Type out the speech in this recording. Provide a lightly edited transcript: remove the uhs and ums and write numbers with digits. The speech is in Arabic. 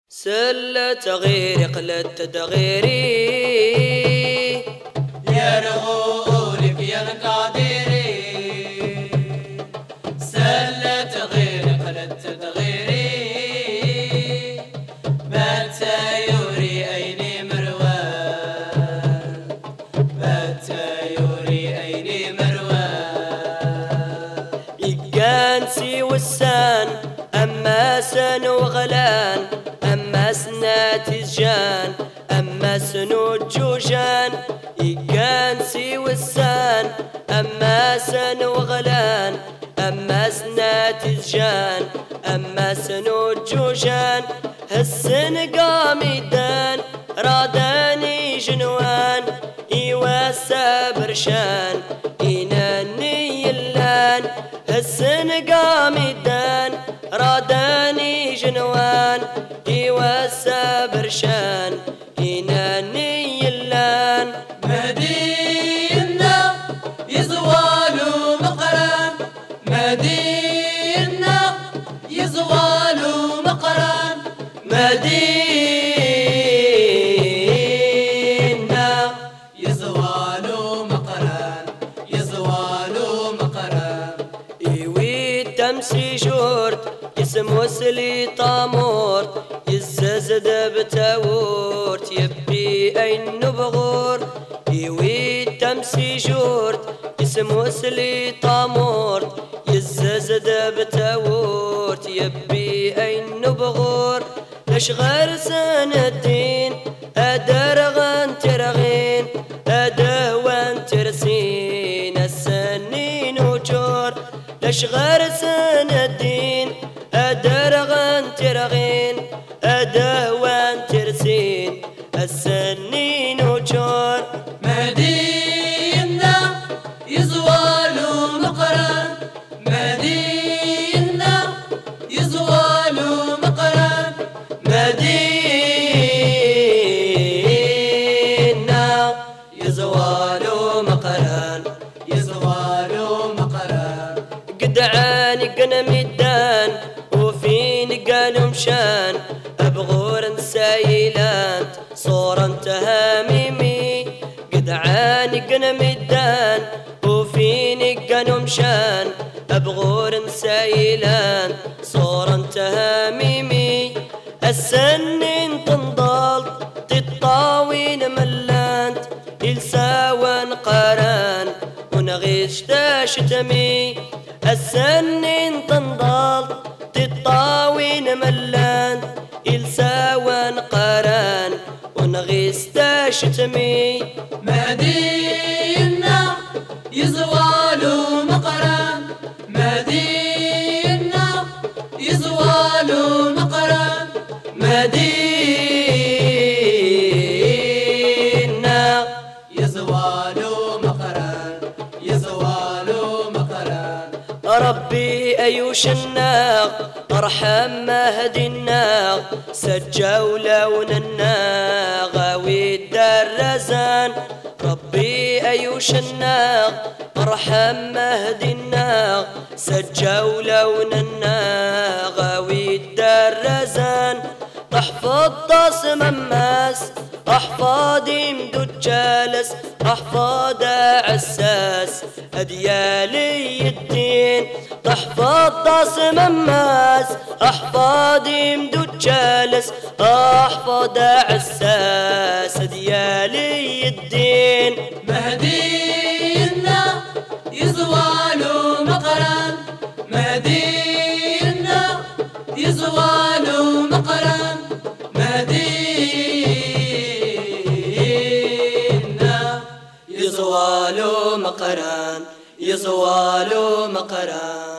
سلة غيري قلت تغيري يا رغولك يا القادري سلة غيري قلت تغيري بات يوري أيني مروان بات يوري أيني مروان يقانسي والسان أما سن وغلان أما سنات الجان أما سنود جوجان يقانسي والسان أما سن وغلان أما سنات الجان أما سنود جوجان هالسن قامدان راداني جنوان يواسى برشان يناني اللان هالسن قامدان راداني جنوان يواسى برشان يناني اللان مدينة يزوالو مقران مدينة يزوالو مقران مدينة يزوالو مقران يزوالو مقران يوي تمسي جورد اسمه سلي طامورت يززد بتاورت يبي أين بغور يوي تمسي جورد اسمه سلي طامورت يززد بتاورت يبي أين بغور أشغر سنتين أدرغن ترغين أدهوان ترسين السنين وجور أشغر سنتين أدرغن ترغين أدهوان ترسين السنين وجور مدينة يزوالو مقران مدينة يزوالو مقران مدينة يزوالو مقران يزوالو مقران قدعاني قنا ميدان وفيني قالوا مشان أبغور سايلانت صورة انتهى ميمي قدعاني قنا ميدان وفيني قالوا مشان أبغور سايلانت صورة انتهى ميمي السنين تنضل تطاوين ملانت يلساوان قران ونغيش تاشتمي السنين تنضل تطاوين ملان يلساوان قران ونغيس تاشتمي مدينة يزوالو مقران مدينة يزوالو مقران مدينة يزوالو مقران يزوالو مقران ربي أيوش الناق ارحم مهدي الناق سجوا لون الناق والدرزان ربي أيوش الناق ارحم مهدي الناق سجوا لون الناق والدرزان احفظ تصم الناس احفظ يمدد جالس احفظ عساس أديالي الدين تحفظ تصم الناس احفظ يمدد جالس احفظ عساس أديالي الدين مدينة يزوالو مقران مدينة يزوالو مقران مدينة يزوالو مقران يزوالو مقران